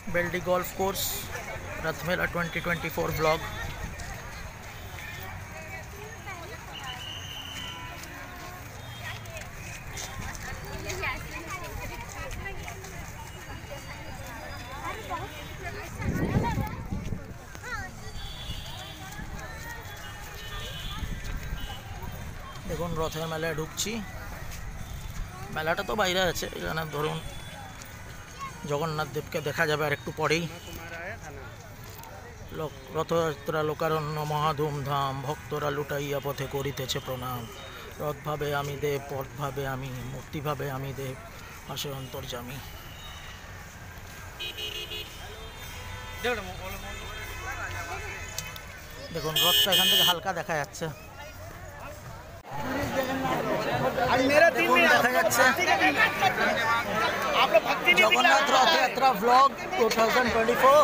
Beldih golf course रथ मेला 2024 blog. দেখুন রথের মেলায় ঢুকছি। মেলাটা তো বাইরে আছে, এখানে ধরুন জগন্নাথ দেবকে দেখা যাবে আর একটু পরেই। রথযাত্রা লোকারণ্য মহা ধুমধাম, ভক্তরা লুটাইয়া পথে করিতেছে প্রণাম। রথ ভাবে আমি দেব, পথ ভাবে আমি, মূর্তি ভাবে আমি দেব, আসে অন্তর্যামী। দেখুন রথটা এখান থেকে হালকা দেখা যাচ্ছে। দেখুন দেখা যাচ্ছে जगन्नाथ रथ यात्रा व्लॉग 2024।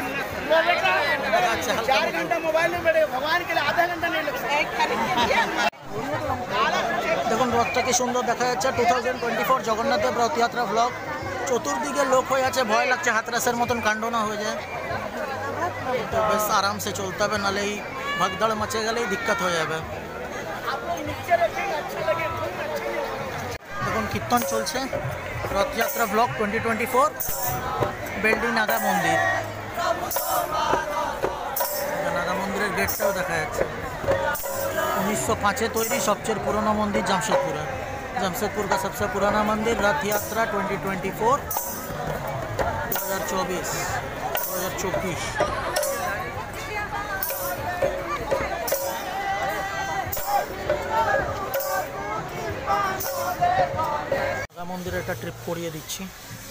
দেখুন রথটা কি সুন্দর দেখা যাচ্ছে। 2024 জগন্নাথ দেব রথযাত্রা ব্লগ। চতুর্দিকে লোক হয়ে আছে, ভয় লাগছে হাতরাসের মতন কাণ্ড না হয়ে যায়। তো বেশ আরাম সে চলতে হবে, নাহলে এই ভাগদড় মচে গেলেই দিক্কত হয়ে যাবে। দেখুন কীর্তন চলছে। রথযাত্রা ব্লগ 2024 বেলডি নাগা মন্দির। নাগা মন্দিরের গেটটাও দেখা যাচ্ছে। 1905 তৈরি सबसे पुराना मंदिर जमशेदपुर है। जमशेदपुर का सबसे पुराना मंदिर। रथ यात्रा 2024 2024। নাগা মন্দিরে একটা ট্রিপ করিয়ে দিচ্ছি।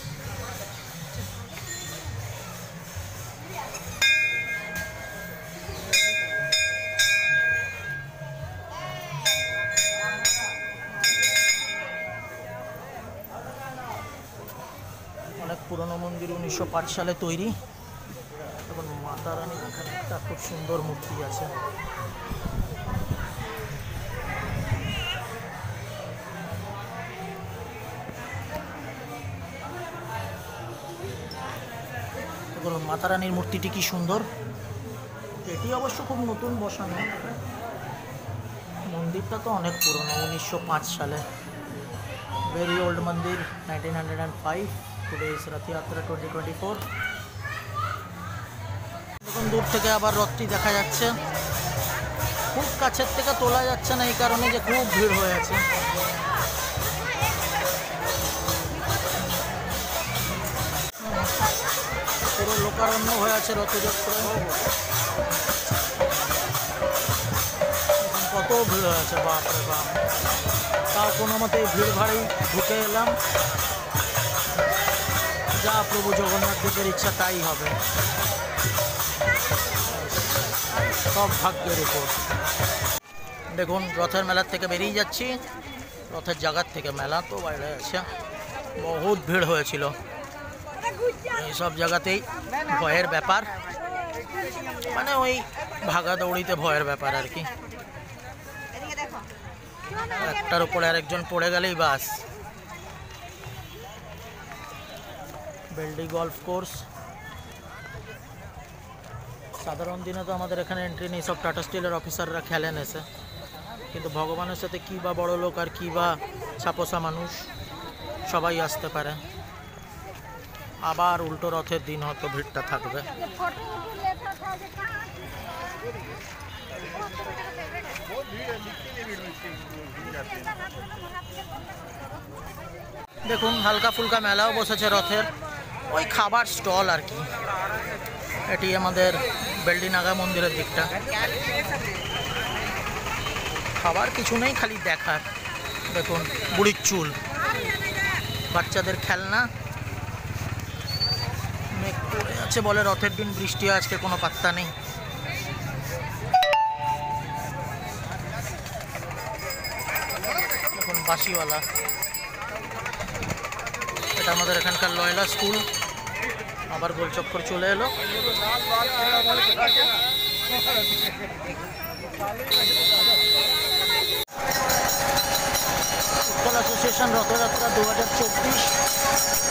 অনেক পুরনো মন্দির, 1905 সালে তৈরি। এখন মাতা রানীর এখানে একটা খুব সুন্দর মূর্তি আছে। দেখুন মাতা রানীর মূর্তিটি কি সুন্দর। এটি অবশ্য খুব নতুন বসানো, মন্দিরটা তো অনেক পুরনো, 1905 সালে। Very old mandir, 1905। Today is Rath Yatra 2024। দেখুন দূর থেকে আবার রথটি দেখা যাচ্ছে। খুব কাছের থেকে তোলা যাচ্ছে না, এই কারণে যে খুব ভিড় হয়ে আছে। পুরো লোকারণ্য হয়ে আছে রথযাত্রায়। কত ভিড় হয়ে আছে, বাপরে বাপ। তাও কোনো মতে ভিড় ভাড়েই ঢুকে এলাম। যা প্রভু জগন্নাথ দেবের ইচ্ছা তাই হবে, সব ভাগ্যের উপর। দেখুন রথের মেলার থেকে বেরিয়ে যাচ্ছি। রথের জায়গার থেকে মেলা তো বাইরে আছে, বহুত ভিড় হয়েছিল। এইসব জায়গাতেই ভয়ের ব্যাপার, মানে ওই ভাগাদৌড়িতে ভয়ের ব্যাপার আর কি। একটার উপরে আরেকজন পড়ে গেলেই বাস। বেলডি গল্ফ কোর্স। সাধারণ দিনে তো আমাদের এখানে এন্ট্রি নেই, সব টাটা স্টিলের অফিসাররা খেলেন এসে। কিন্তু ভগবানের সাথে কী বা বড় লোক আর কী বা ছাপোসা মানুষ, সবাই আসতে পারে। আবার উল্টো রথের দিন হয়তো ভিড়টা থাকবে। দেখুন হালকা ফুলকা মেলাও বসেছে রথের, ওই খাবার স্টল আর কি। এটি আমাদের বেলডি নাগা মন্দিরের দিকটা। খাবার কিছু নেই, খালি দেখার। দেখুন বুড়ির চুল, বাচ্চাদের খেলনা। মেঘ পড়ে আছে বলে রথের দিন বৃষ্টি, আজকে কোনো পাত্তা নেই। দেখুন বাঁশিওয়ালা, এটা আমাদের এখানকার লয়লা স্কুল। আবার গোলচক্কর চলে এলো। উৎকল অ্যাসোসিয়েশন রথযাত্রা 2024